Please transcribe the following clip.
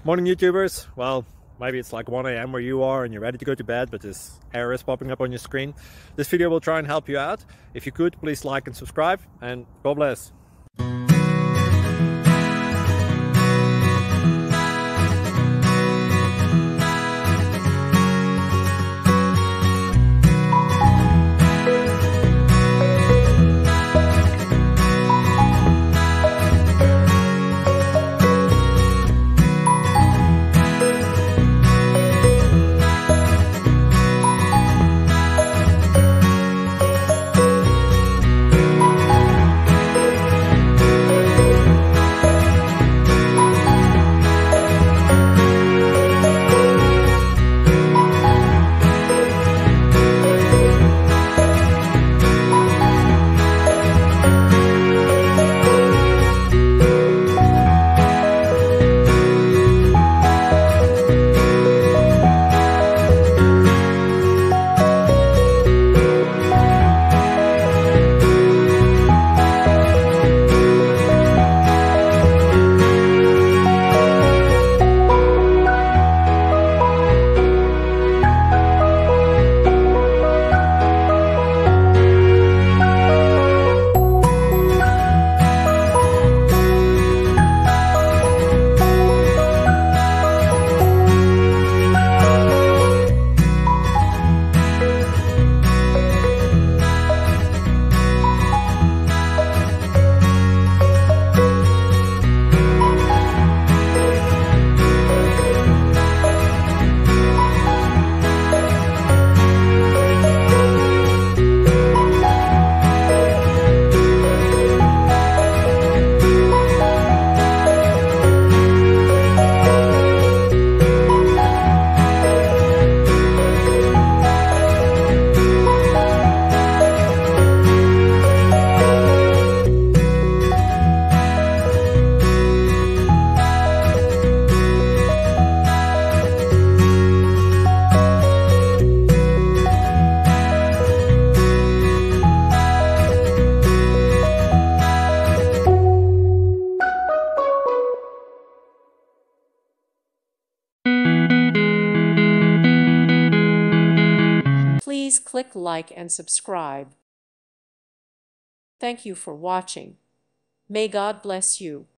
Morning YouTubers. Well, maybe it's like 1 a.m. where you are and you're ready to go to bed, but this error is popping up on your screen. This video will try and help you out. If you could, please like and subscribe, and God bless. Please click like and subscribe. Thank you for watching. May God bless you.